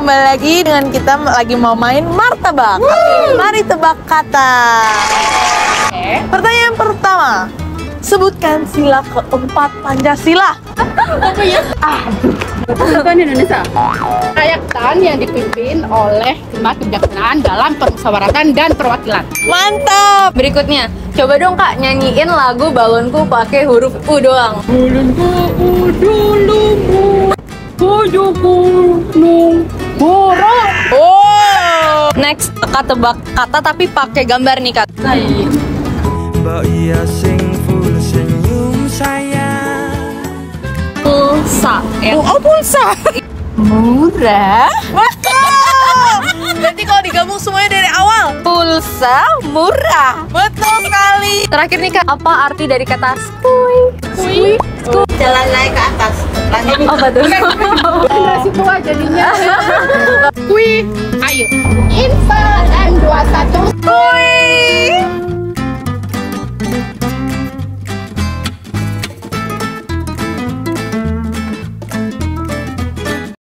kembali lagi dengan kita lagi mau main martabak. Mari tebak kata. Pertanyaan pertama, sebutkan sila keempat Pancasila. Apa ya? Persatuan Indonesia. Rakyatan yang dipimpin oleh Hikmat Kebijaksanaan dalam permusyawaratan dan perwakilan. Mantap. Berikutnya, coba dong Kak nyanyiin lagu Balonku pakai huruf U doang. Balonku dulu, tujuku nung borong. Oh. Next, Kak tebak kata tapi pakai gambar nih Kak. Mbak iya sing full senyum sayang. Pulsa. Oh, pulsa. Murah. Berarti kalau digabung semuanya dari awal. Pulsa murah. Betul sekali. Terakhir nih Kak, apa arti dari kata skuy? Kui. Jalan naik ke atas. Lanjut. Oh betul. Generasi tua jadinya. Kui. Ayo. Info dan 21.